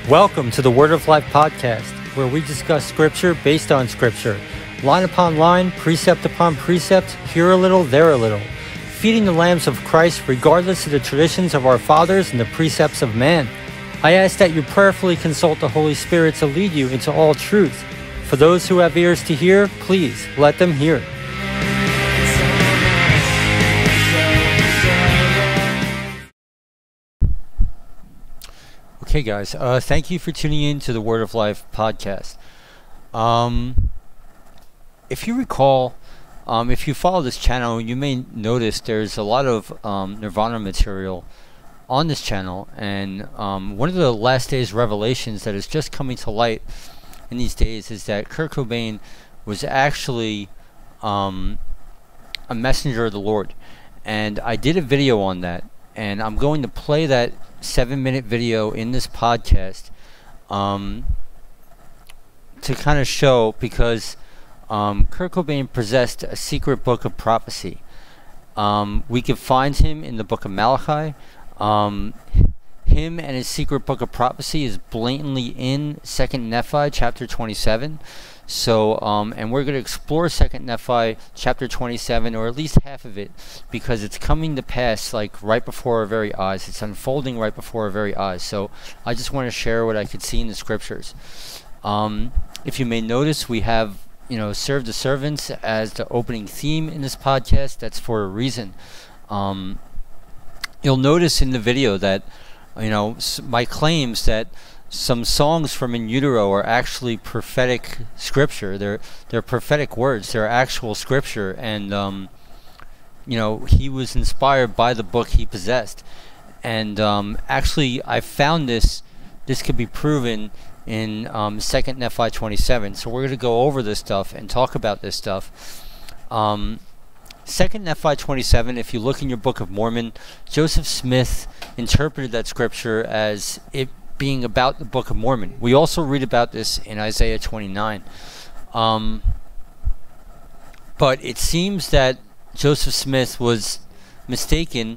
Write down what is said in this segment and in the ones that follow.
Welcome to the Word of Life podcast, where we discuss Scripture based on Scripture, line upon line, precept upon precept, here a little, there a little, feeding the lambs of Christ regardless of the traditions of our fathers and the precepts of man. I ask that you prayerfully consult the Holy Spirit to lead you into all truth. For those who have ears to hear, please let them hear. Okay, guys, thank you for tuning in to the Word of Life podcast. If you recall, if you follow this channel, you may notice there's a lot of Nirvana material on this channel, and one of the last days revelations that is just coming to light in these days is that Kurt Cobain was actually a messenger of the Lord, and I did a video on that, and I'm going to play that 7-minute video in this podcast to kind of show, because Kurt Cobain possessed a secret book of prophecy. We could find him in the book of Malachi. Him and his secret book of prophecy is blatantly in 2nd Nephi chapter 27. So, and we're going to explore 2nd Nephi chapter 27, or at least half of it, because it's coming to pass like right before our very eyes. It's unfolding right before our very eyes. So I just want to share what I could see in the scriptures. If you may notice, we have, serve the servants as the opening theme in this podcast. That's for a reason. You'll notice in the video that, my claims that some songs from In Utero are actually prophetic scripture. They're prophetic words. They're actual scripture, and he was inspired by the book he possessed. And actually, I found this could be proven in 2nd Nephi 27. So we're going to go over this stuff and talk about this stuff. 2nd Nephi 27, if you look in your Book of Mormon, Joseph Smith interpreted that scripture as it being about the Book of Mormon. We also read about this in Isaiah 29. But it seems that Joseph Smith was mistaken.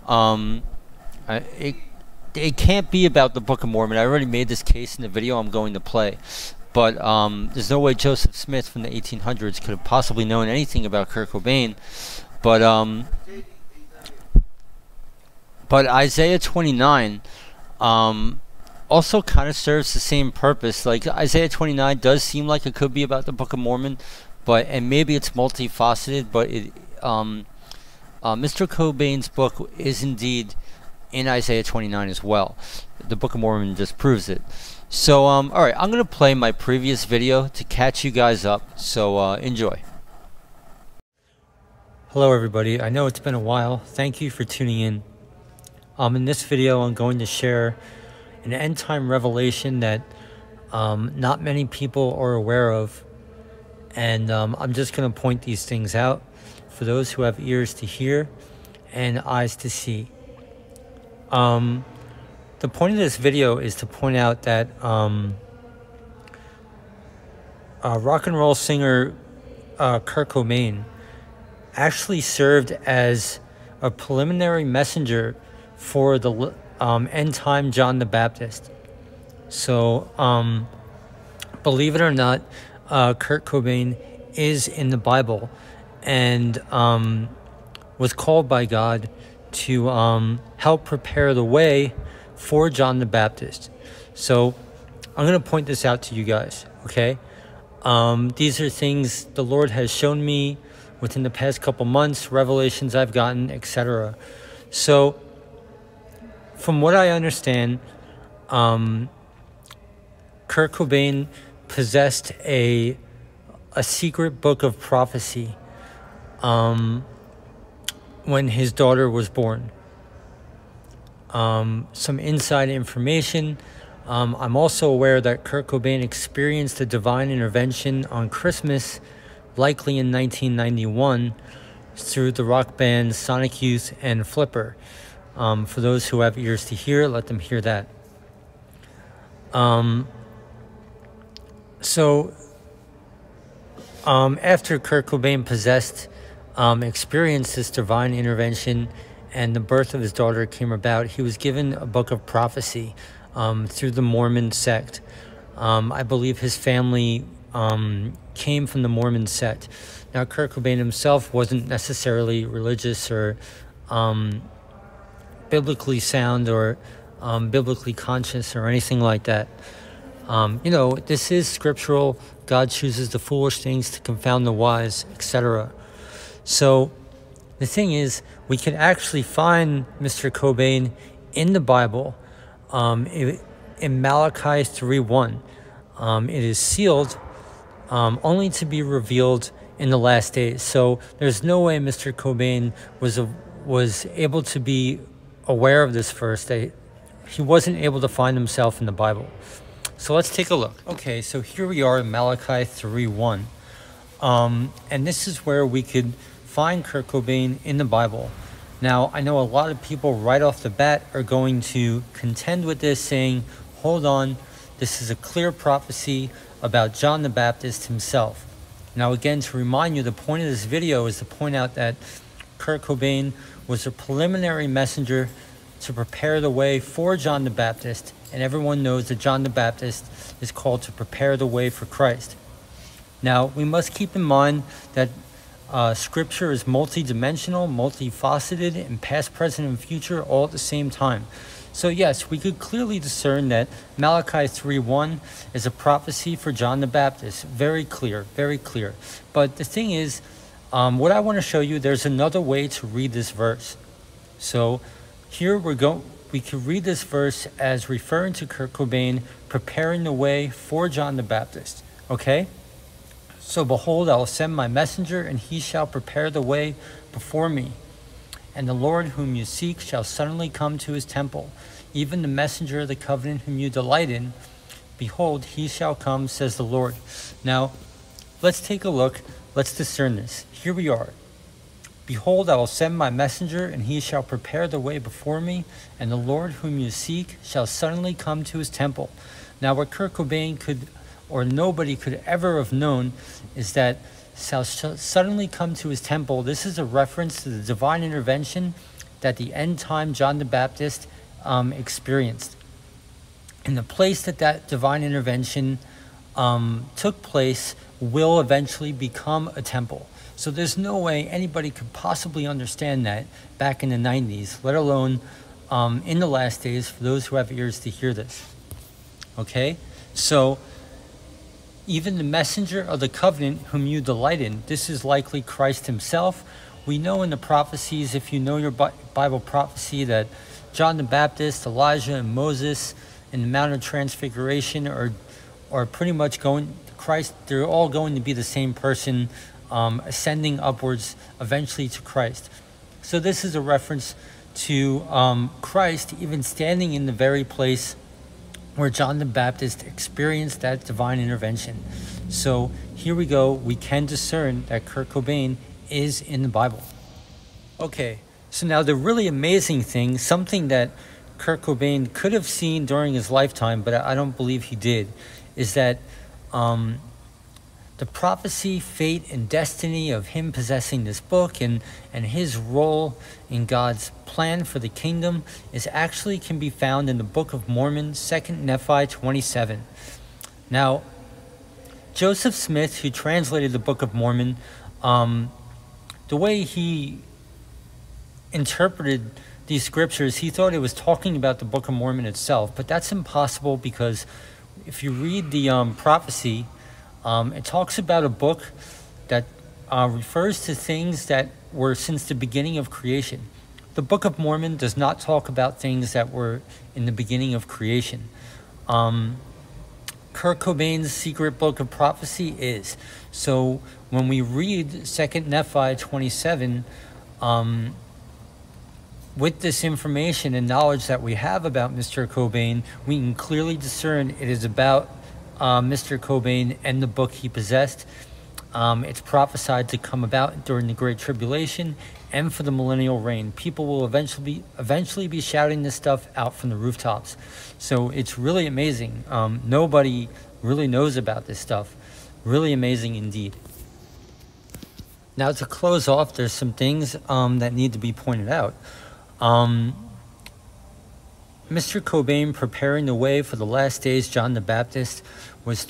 It can't be about the Book of Mormon. I already made this case in the video I'm going to play. But there's no way Joseph Smith from the 1800s could have possibly known anything about Kurt Cobain. But Isaiah 29 also kind of serves the same purpose. Like, Isaiah 29 does seem like it could be about the Book of Mormon, and maybe it's multifaceted, but Mr. Cobain's book is indeed in Isaiah 29 as well. The Book of Mormon just proves it. So, alright, I'm going to play my previous video to catch you guys up, so enjoy. Hello everybody, I know it's been a while. Thank you for tuning in. In this video, I'm going to share an end-time revelation that not many people are aware of, and I'm just going to point these things out for those who have ears to hear and eyes to see. The point of this video is to point out that rock and roll singer Kurt Cobain actually served as a preliminary messenger for the end-time John the Baptist. So, believe it or not, Kurt Cobain is in the Bible and was called by God to help prepare the way for John the Baptist. So, I'm going to point this out to you guys, okay? These are things the Lord has shown me within the past couple months, revelations I've gotten, etc. So, from what I understand, Kurt Cobain possessed a secret book of prophecy when his daughter was born. Some inside information. I'm also aware that Kurt Cobain experienced a divine intervention on Christmas, likely in 1991, through the rock bands Sonic Youth and Flipper. For those who have ears to hear, let them hear that. After Kurt Cobain experienced this divine intervention and the birth of his daughter came about, he was given a book of prophecy. through the Mormon sect. I believe his family came from the Mormon sect. Now, Kurt Cobain himself wasn't necessarily religious or biblically sound or biblically conscious or anything like that. This is scriptural. God chooses the foolish things to confound the wise, etc. So the thing is, we can actually find Mr. Cobain in the Bible, in Malachi 3:1. It is sealed, only to be revealed in the last days. So there's no way Mr. Cobain was able to be aware of this verse. He wasn't able to find himself in the Bible. So let's take a look. Okay, so here we are in Malachi 3:1. And this is where we could find Kurt Cobain in the Bible. Now, I know a lot of people right off the bat are going to contend with this, saying, hold on, this is a clear prophecy about John the Baptist himself. Now, again, to remind you, the point of this video is to point out that Kurt Cobain was a preliminary messenger to prepare the way for John the Baptist, and everyone knows that John the Baptist is called to prepare the way for Christ. Now, we must keep in mind that Scripture is multidimensional, multifaceted, and past, present, and future all at the same time. So yes, we could clearly discern that Malachi 3:1 is a prophecy for John the Baptist. Very clear, very clear. But the thing is, what I want to show you, there's another way to read this verse. So here we can read this verse as referring to Kurt Cobain preparing the way for John the Baptist. Okay? So behold, I will send my messenger, and he shall prepare the way before me. And the Lord whom you seek shall suddenly come to his temple, even the messenger of the covenant whom you delight in. Behold, he shall come, says the Lord. Now, let's take a look. Let's discern this. Here we are. Behold, I will send my messenger, and he shall prepare the way before me, and the Lord whom you seek shall suddenly come to his temple. Now, what Kurt Cobain could, or nobody could ever have known, is that shall suddenly come to his temple. This is a reference to the divine intervention that the end time John the Baptist experienced. And the place that divine intervention took place will eventually become a temple. So there's no way anybody could possibly understand that back in the 90s, let alone in the last days, for those who have ears to hear this. Okay? So even the messenger of the covenant whom you delight in, this is likely Christ himself. We know in the prophecies, if you know your Bible prophecy, that John the Baptist, Elijah, and Moses in the Mount of Transfiguration are pretty much going to Christ. They're all going to be the same person, ascending upwards eventually to Christ. So this is a reference to Christ even standing in the very place where John the Baptist experienced that divine intervention. So here we go. We can discern that Kurt Cobain is in the Bible. Okay, so now the really amazing thing, something that Kurt Cobain could have seen during his lifetime, but I don't believe he did, is that the prophecy, fate, and destiny of him possessing this book and his role in God's plan for the kingdom can be found in the Book of Mormon, 2 Nephi 27. Now, Joseph Smith, who translated the Book of Mormon, the way he interpreted these scriptures, he thought it was talking about the Book of Mormon itself, but that's impossible, because if you read the prophecy, it talks about a book that refers to things that were since the beginning of creation. The Book of Mormon does not talk about things that were in the beginning of creation. Kurt Cobain's secret book of prophecy is. So when we read 2 Nephi 27, with this information and knowledge that we have about Mr. Cobain, we can clearly discern it is about Mr. Cobain and the book he possessed. It's prophesied to come about during the Great Tribulation and for the millennial reign. People will eventually be shouting this stuff out from the rooftops. So it's really amazing. Nobody really knows about this stuff. Really amazing indeed. Now, to close off, there's some things that need to be pointed out. Mr. Cobain preparing the way for the last days, John the Baptist, was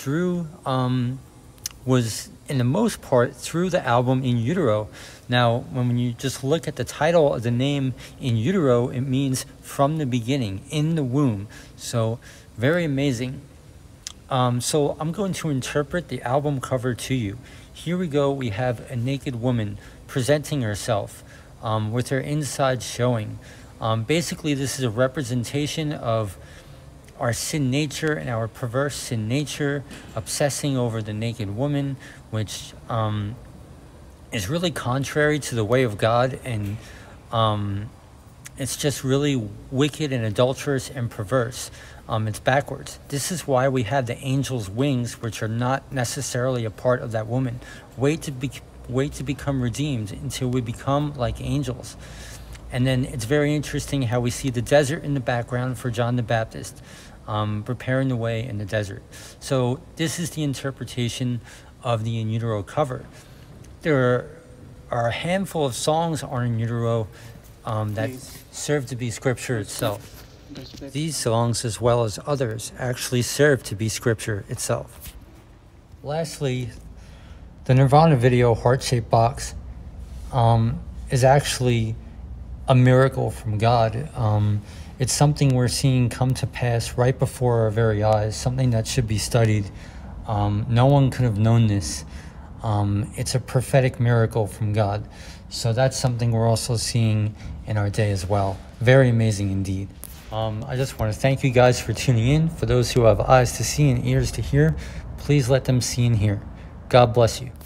was in the most part through the album In Utero. Now, when you just look at the title of the name In Utero, it means from the beginning, in the womb. So very amazing. So I'm going to interpret the album cover to you. Here we go. We have a naked woman presenting herself with her inside showing. Basically, this is a representation of our sin nature and our perverse sin nature, obsessing over the naked woman, which is really contrary to the way of God, and it's just really wicked and adulterous and perverse. It's backwards. This is why we have the angel's wings, which are not necessarily a part of that woman. Wait to become redeemed until we become like angels. And then it's very interesting how we see the desert in the background for John the Baptist, preparing the way in the desert. So this is the interpretation of the In Utero cover. There are a handful of songs on In Utero that serve to be scripture itself. These songs, as well as others, actually serve to be scripture itself. Lastly, the Nirvana video, Heart-Shaped Box, is actually a miracle from God. It's something we're seeing come to pass right before our very eyes, something that should be studied. No one could have known this. It's a prophetic miracle from God. So that's something we're also seeing in our day as well. Very amazing indeed. I just want to thank you guys for tuning in. For those who have eyes to see and ears to hear, please let them see and hear. God bless you.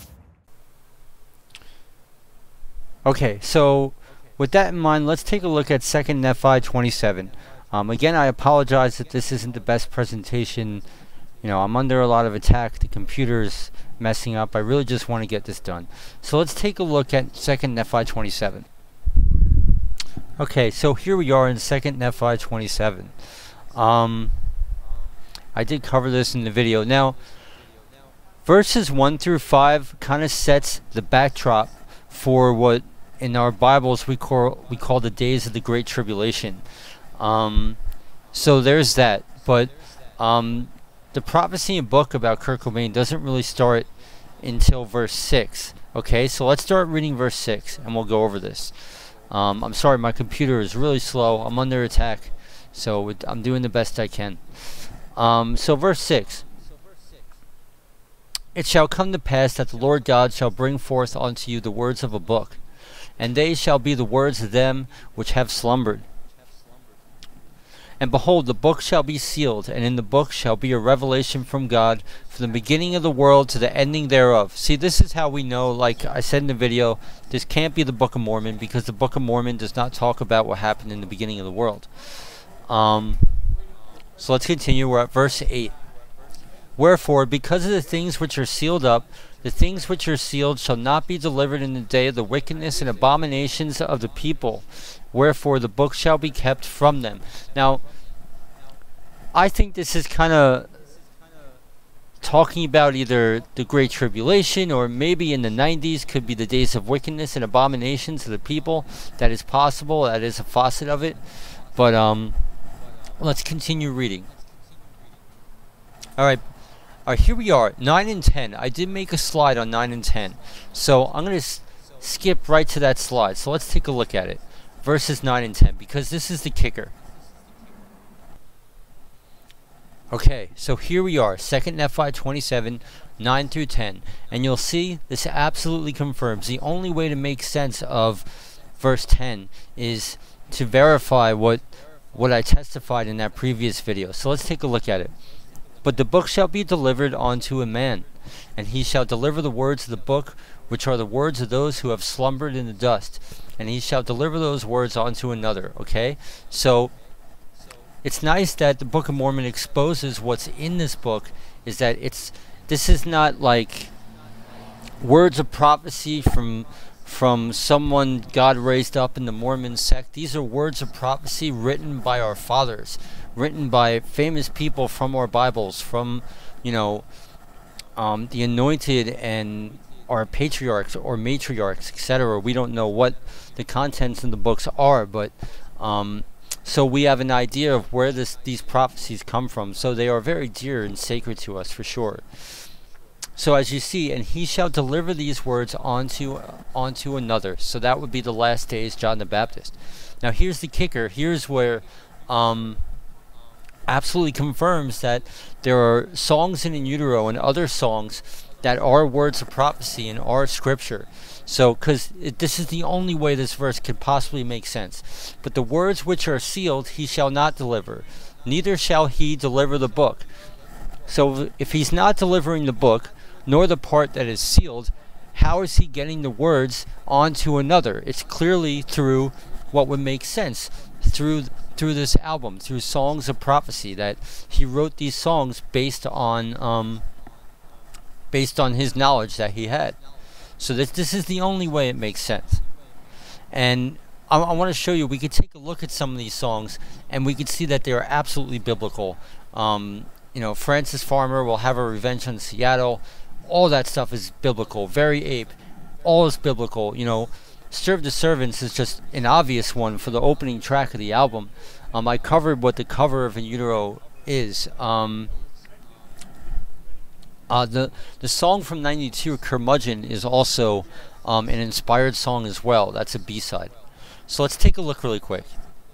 Okay, so with that in mind, let's take a look at 2 Nephi 27. Again, I apologize that this isn't the best presentation. You know, I'm under a lot of attack. The computer's messing up. I really just want to get this done. So let's take a look at 2 Nephi 27. Okay, so here we are in 2 Nephi 27. I did cover this in the video. Now, verses 1 through 5 kind of sets the backdrop for what in our Bibles we call the days of the Great Tribulation. So there's that. But the prophecy and book about Kurt Cobain doesn't really start until verse 6. Okay, so let's start reading verse 6 and we'll go over this. I'm sorry, my computer is really slow. I'm under attack, so I'm doing the best I can. So verse 6. It shall come to pass that the Lord God shall bring forth unto you the words of a book, and they shall be the words of them which have slumbered. And behold, the book shall be sealed, and in the book shall be a revelation from God from the beginning of the world to the ending thereof. See, this is how we know, like I said in the video, this can't be the Book of Mormon, because the Book of Mormon does not talk about what happened in the beginning of the world. So let's continue. We're at verse 8. Wherefore, because of the things which are sealed up, the things which are sealed shall not be delivered in the day of the wickedness and abominations of the people. Wherefore the book shall be kept from them. Now, I think this is kind of talking about either the Great Tribulation, or maybe in the 90s could be the days of wickedness and abominations of the people. That is possible. That is a facet of it. But let's continue reading. All right, here we are, 9 and 10. I did make a slide on 9 and 10. So I'm going to skip right to that slide. So let's take a look at it. Verses 9 and 10, because this is the kicker. Okay, so here we are, 2 Nephi 27, 9 through 10. And you'll see this absolutely confirms. The only way to make sense of verse 10 is to verify what I testified in that previous video. So let's take a look at it. But the book shall be delivered unto a man, and he shall deliver the words of the book, which are the words of those who have slumbered in the dust, and he shall deliver those words unto another. Okay, so it's nice that the Book of Mormon exposes what's in this book, is that this is not like words of prophecy from someone God raised up in the Mormon sect. These are words of prophecy written by our fathers, written by famous people from our Bibles, from, you know, the anointed and our patriarchs or matriarchs, etc. We don't know what the contents in the books are, but So we have an idea of where these prophecies come from. So they are very dear and sacred to us, for sure. So as you see, and he shall deliver these words onto another. So that would be the last days, John the Baptist. Now here's the kicker. Here's where absolutely confirms that there are songs in utero and other songs that are words of prophecy and are scripture. So, because this is the only way this verse could possibly make sense. But the words which are sealed he shall not deliver, neither shall he deliver the book. So if he's not delivering the book, nor the part that is sealed, how is he getting the words onto another? It's clearly through what would make sense, through this album, through songs of prophecy, that he wrote these songs based on his knowledge that he had. So this is the only way it makes sense. And I want to show you, we could take a look at some of these songs and we could see that they are absolutely biblical. Francis Farmer will have a revenge on Seattle. All that stuff is biblical. Very Ape, all is biblical. Serve the Servants is just an obvious one for the opening track of the album. I covered what the cover of In Utero is. The song from '92, Curmudgeon, is also an inspired song as well. That's a B-side. So let's take a look really quick.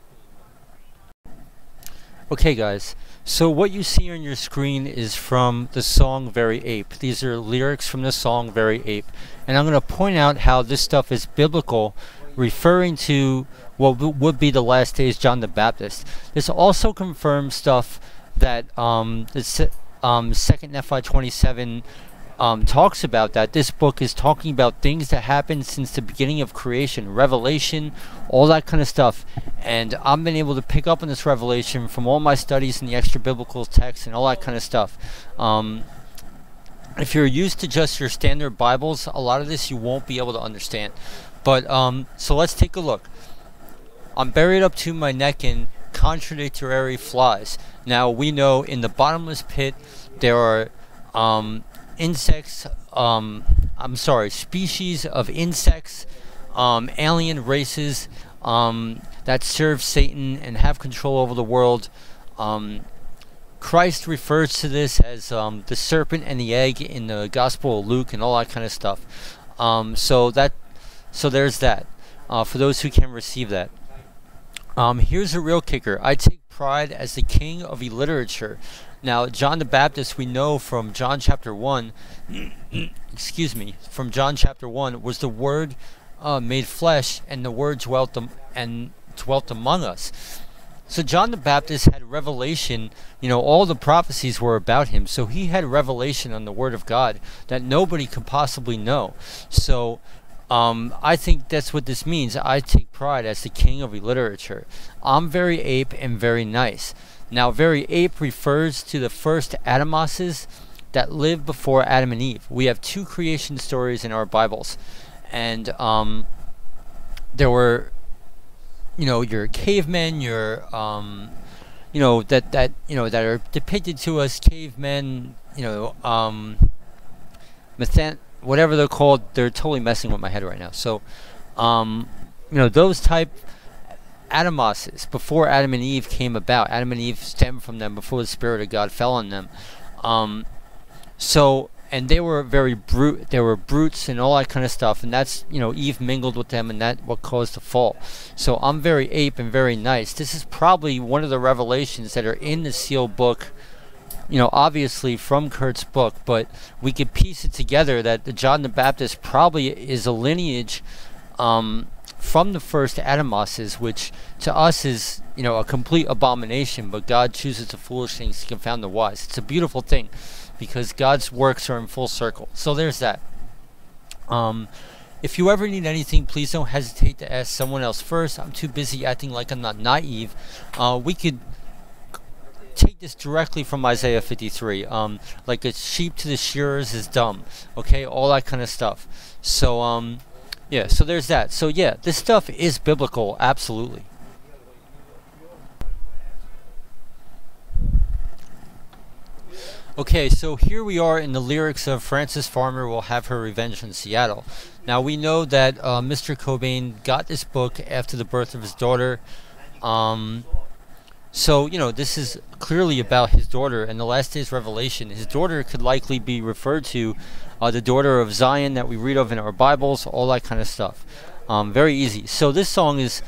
Okay guys, so what you see on your screen is from the song Very Ape. These are lyrics from the song Very Ape. And I'm going to point out how this stuff is biblical, referring to what would be the last days John the Baptist. This also confirms stuff that Second Nephi 27 talks about, that this book is talking about things that happened since the beginning of creation, Revelation, all that kind of stuff. And I've been able to pick up on this revelation from all my studies in the extra biblical text and all that kind of stuff. If you're used to just your standard Bibles, a lot of this you won't be able to understand. But so let's take a look. I'm buried up to my neck in contradictory flies. Now we know in the bottomless pit there are species of insects, alien races that serve Satan and have control over the world. Christ refers to this as the serpent and the egg in the Gospel of Luke and all that kind of stuff. So there's that. For those who can receive that. Here's a real kicker. I take pride as the king of illiterature. Now, John the Baptist, we know from John chapter 1, from John chapter 1, was the Word made flesh, and the Word dwelt among us. So John the Baptist had revelation, all the prophecies were about him, so he had revelation on the Word of God that nobody could possibly know. So I think that's what this means. I take pride as the king of illiterature. I'm very ape and very nice. Now, very ape refers to the first Adamoses that lived before Adam and Eve. We have two creation stories in our Bibles, and there were, your cavemen, your that are depicted to us, cavemen, whatever they're called. They're totally messing with my head right now. So, those type Adamoses before Adam and Eve came about. Adam and Eve stemmed from them before the Spirit of God fell on them. And they were they were brutes and all that kind of stuff, and that's, Eve mingled with them, and that's what caused the fall. So I'm very ape and very nice. This is probably one of the revelations that are in the sealed book, obviously from Kurt's book, but we could piece it together that the John the Baptist probably is a lineage from the first Adamoses, which to us is, a complete abomination, but God chooses the foolish things to confound the wise. It's a beautiful thing, because God's works are in full circle. So there's that. If you ever need anything, please don't hesitate to ask someone else first. I'm too busy acting like I'm not naive. We could take this directly from Isaiah 53. Like a sheep to the shearers is dumb. Okay, all that kind of stuff. So, yeah, so there's that. So, yeah, this stuff is biblical, absolutely. Okay, so here we are in the lyrics of Francis Farmer Will Have Her Revenge in Seattle. Now, we know that Mr. Cobain got this book after the birth of his daughter. So, this is clearly about his daughter and the last days revelation. His daughter could likely be referred to the daughter of Zion that we read of in our Bibles, all that kind of stuff. Very easy. So this song is,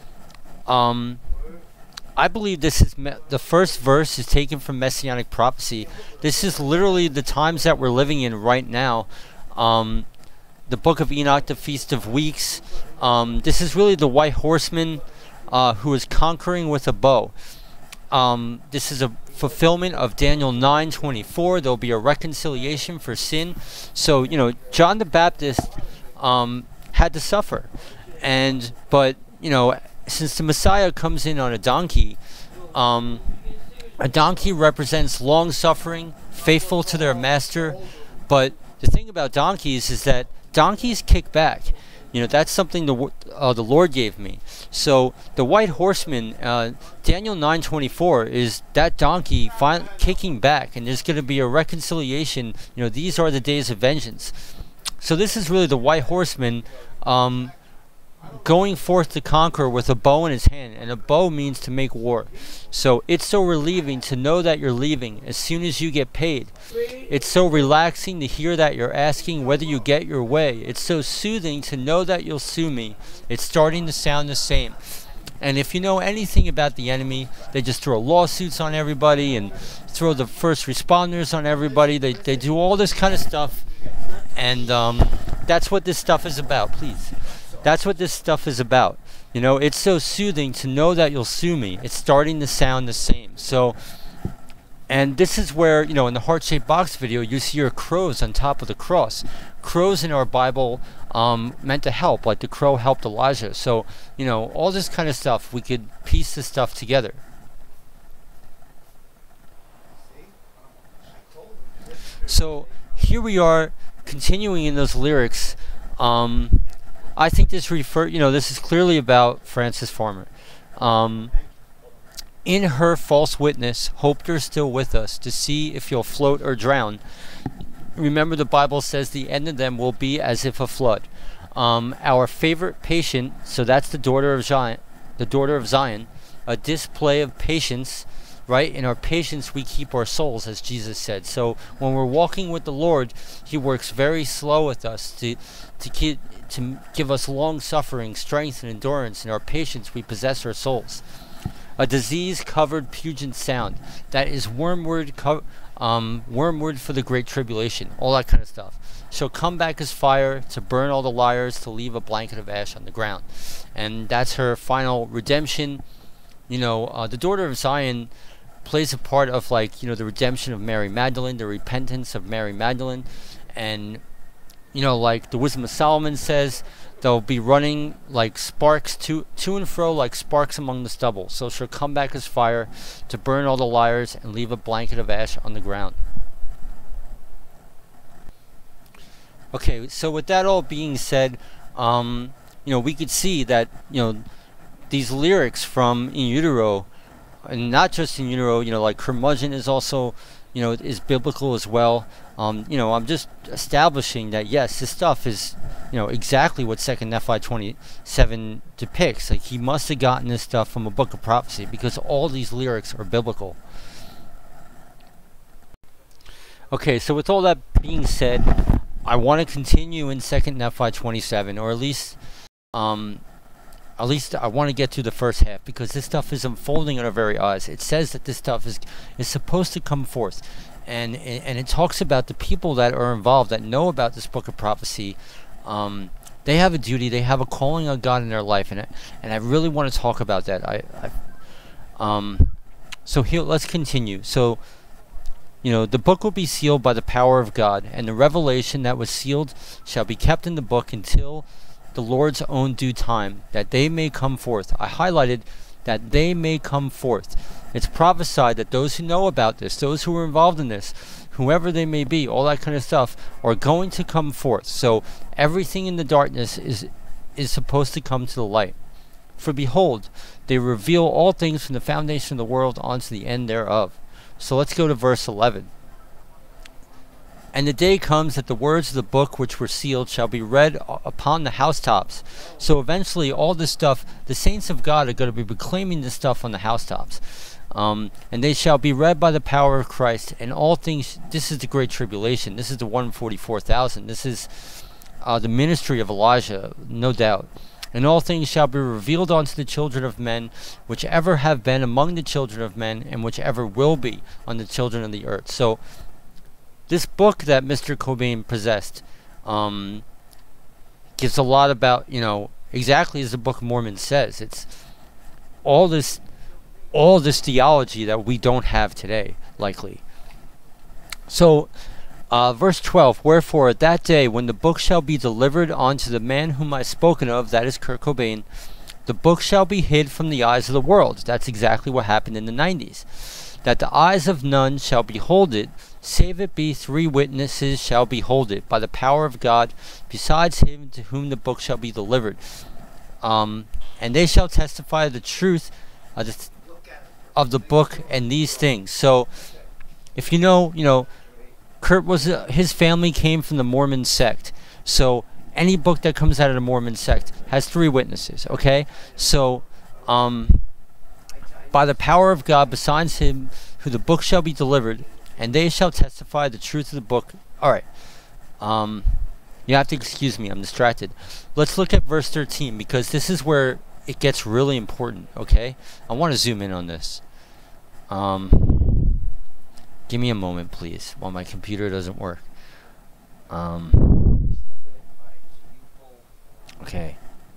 I believe this is, the first verse is taken from Messianic prophecy. This is literally the times that we're living in right now. The Book of Enoch, the Feast of Weeks. This is really the white horseman who is conquering with a bow. This is a fulfillment of Daniel 9:24. There'll be a reconciliation for sin. So, John the Baptist had to suffer. But, since the Messiah comes in on a donkey represents long suffering, faithful to their master. But the thing about donkeys is that donkeys kick back. That's something the Lord gave me. So the white horseman, Daniel 9:24, is that donkey kicking back, and there's going to be a reconciliation. These are the days of vengeance. So this is really the white horseman going forth to conquer with a bow in his hand, and a bow means to make war. So it's so relieving to know that you're leaving as soon as you get paid. It's so relaxing to hear that you're asking whether you get your way. It's so soothing to know that you'll sue me. It's starting to sound the same. And if you know anything about the enemy, they just throw lawsuits on everybody and throw the first responders on everybody. They do all this kind of stuff, and that's what this stuff is about. Please. That's what this stuff is about. It's so soothing to know that you'll sue me. It's starting to sound the same. So, and this is where, in the heart-shaped box video, you see your crows on top of the cross. Crows in our Bible meant to help, like the crow helped Elijah. So, all this kind of stuff, we could piece this stuff together. So, here we are, continuing in those lyrics. I think this is clearly about Frances Farmer. In her false witness, hope you're still with us to see if you'll float or drown. Remember, the Bible says the end of them will be as if a flood. Our favorite patient, so that's the daughter of Zion, a display of patience, right? In our patience we keep our souls, as Jesus said. So when we're walking with the Lord, He works very slow with us to give us long suffering, strength, and endurance. In our patience we possess our souls. A disease-covered pungent sound, that is wormwood for the great tribulation, all that kind of stuff. Shall come back as fire to burn all the liars, to leave a blanket of ash on the ground. And that's her final redemption. The daughter of Zion plays a part of, the redemption of Mary Magdalene, the repentance of Mary Magdalene. And like the Wisdom of Solomon says, they'll be running like sparks to and fro, like sparks among the stubble. So she'll come back as fire to burn all the liars and leave a blanket of ash on the ground. Okay, so with that all being said, we could see that these lyrics from In Utero, and not just In Utero, like Curmudgeon is also is biblical as well. I'm just establishing that yes, this stuff is exactly what 2 Nephi 27 depicts. Like, he must have gotten this stuff from a book of prophecy, because all these lyrics are biblical. Okay, so with all that being said, I want to continue in 2 Nephi 27, or at least I want to get to the first half, because this stuff is unfolding on our very eyes. It says that this stuff is supposed to come forth, and it talks about the people that are involved, that know about this book of prophecy. They have a duty, they have a calling on God in their life, and I really want to talk about that. So here, let's continue. So, the book will be sealed by the power of God, and the revelation that was sealed shall be kept in the book until the Lord's own due time, that they may come forth. I highlighted that they may come forth. It's prophesied that those who know about this, those who are involved in this, whoever they may be, all that kind of stuff, are going to come forth. So everything in the darkness is supposed to come to the light. For behold, they reveal all things from the foundation of the world unto the end thereof. So let's go to verse 11. And the day comes that the words of the book which were sealed shall be read upon the housetops. So eventually all this stuff, the saints of God are going to be proclaiming this stuff on the housetops. And they shall be read by the power of Christ, and all things. This is the great tribulation. This is the 144,000. This is the ministry of Elijah, no doubt. And all things shall be revealed unto the children of men, which ever have been among the children of men, and which ever will be on the children of the earth. So, this book that Mr. Cobain possessed gives a lot about, exactly as the Book of Mormon says. It's all this theology that we don't have today, likely. So, verse 12, wherefore at that day when the book shall be delivered unto the man whom I spoken of, that is Kurt Cobain, the book shall be hid from the eyes of the world. That's exactly what happened in the 90s. That the eyes of none shall behold it, save it be 3 witnesses shall behold it, by the power of God, besides him to whom the book shall be delivered. And they shall testify the truth of the book and these things. So, if you know, Kurt was his family came from the Mormon sect. So any book that comes out of the Mormon sect has 3 witnesses. Okay, so by the power of God, besides him, who the book shall be delivered, and they shall testify the truth of the book. All right. You have to excuse me. I'm distracted. Let's look at verse 13 because this is where it gets really important. Okay, I want to zoom in on this. Give me a moment, please, while my computer doesn't work. Okay.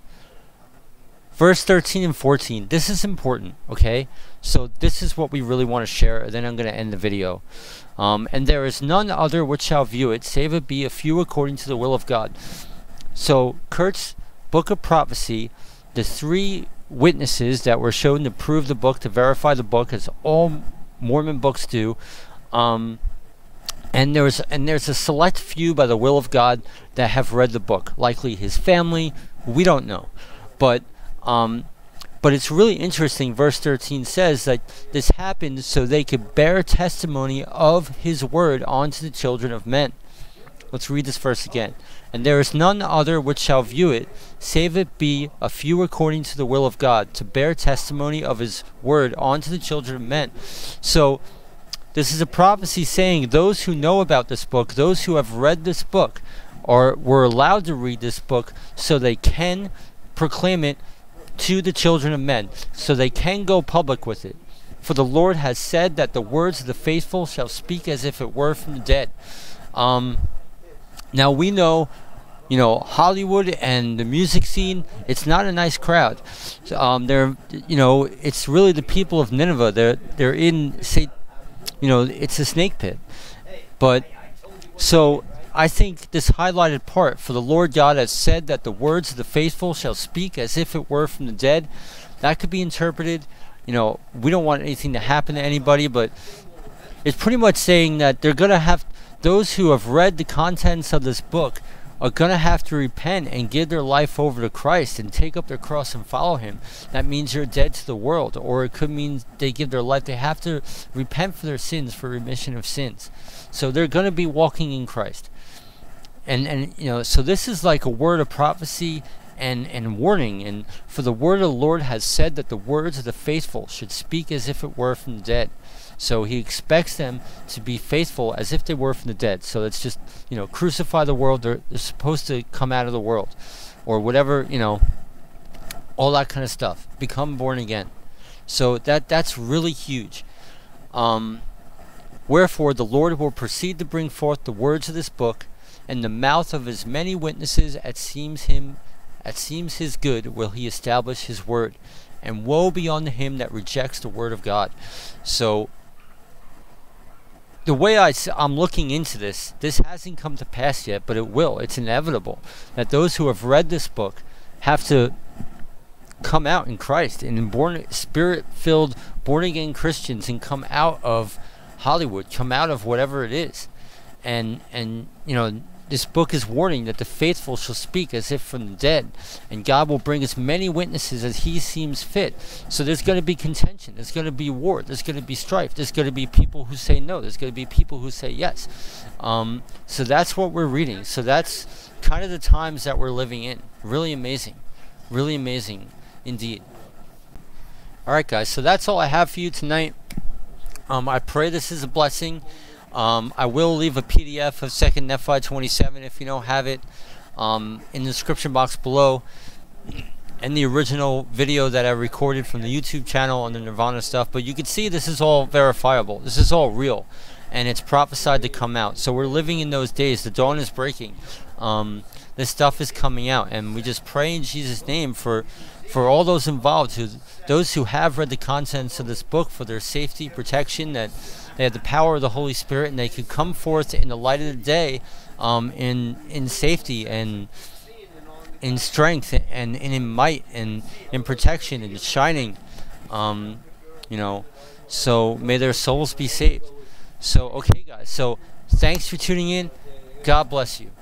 Verse 13 and 14. This is important, okay? So this is what we really want to share, and then I'm going to end the video. And there is none other which shall view it, save it be a few according to the will of God. So Kurt's book of prophecy, the 3 witnesses that were shown to prove the book, to verify the book, as all Mormon books do. And there's a select few by the will of God that have read the book, likely his family. We don't know, but it's really interesting. Verse 13 says that this happened so they could bear testimony of his word unto the children of men. Let's read this verse again. And there is none other which shall view it, save it be a few according to the will of God, to bear testimony of his word unto the children of men. So this is a prophecy saying those who know about this book, those who have read this book, were allowed to read this book so they can proclaim it to the children of men, so they can go public with it. For the Lord has said that the words of the faithful shall speak as if it were from the dead. Now we know, Hollywood and the music scene, it's not a nice crowd. It's really the people of Nineveh. They're in, it's a snake pit. But so I think this highlighted part, for the Lord God has said that the words of the faithful shall speak as if it were from the dead, that could be interpreted, we don't want anything to happen to anybody, but it's pretty much saying that they're going to have, those who have read the contents of this book are going to have to repent and give their life over to Christ and take up their cross and follow him. That means you're dead to the world, or it could mean they give their life. They have to repent for their sins, for remission of sins. So they're going to be walking in Christ. And so this is like a word of prophecy and warning. And for the word of the Lord has said that the words of the faithful should speak as if it were from the dead. So he expects them to be faithful as if they were from the dead. So it's just, crucify the world. They're supposed to come out of the world, or whatever, all that kind of stuff. Become born again. So that's really huge. Wherefore the Lord will proceed to bring forth the words of this book, and the mouth of as many witnesses as seems his good will he establish his word. And woe be unto him that rejects the word of God. So the way I'm looking into this hasn't come to pass yet, but it will. It's inevitable that those who have read this book have to come out in Christ and spirit-filled, born-again Christians, and come out of Hollywood, come out of whatever it is. And this book is warning that the faithful shall speak as if from the dead, and God will bring as many witnesses as he seems fit. So there's going to be contention, there's going to be war, there's going to be strife, there's going to be people who say no, there's going to be people who say yes. So that's what we're reading. So that's kind of the times that we're living in. Really amazing indeed. Alright guys, so that's all I have for you tonight. I pray this is a blessing. I will leave a PDF of 2nd Nephi 27 if you don't have it in the description box below. And the original video that I recorded from the YouTube channel on the Nirvana stuff. But you can see this is all verifiable. This is all real. And it's prophesied to come out. So we're living in those days. The dawn is breaking. This stuff is coming out. And we just pray in Jesus' name for all those involved, those who have read the contents of this book, for their safety, protection, that they have the power of the Holy Spirit and they could come forth in the light of the day in safety and in strength and in might and in protection and shining, so may their souls be saved. So okay guys, so thanks for tuning in. God bless you.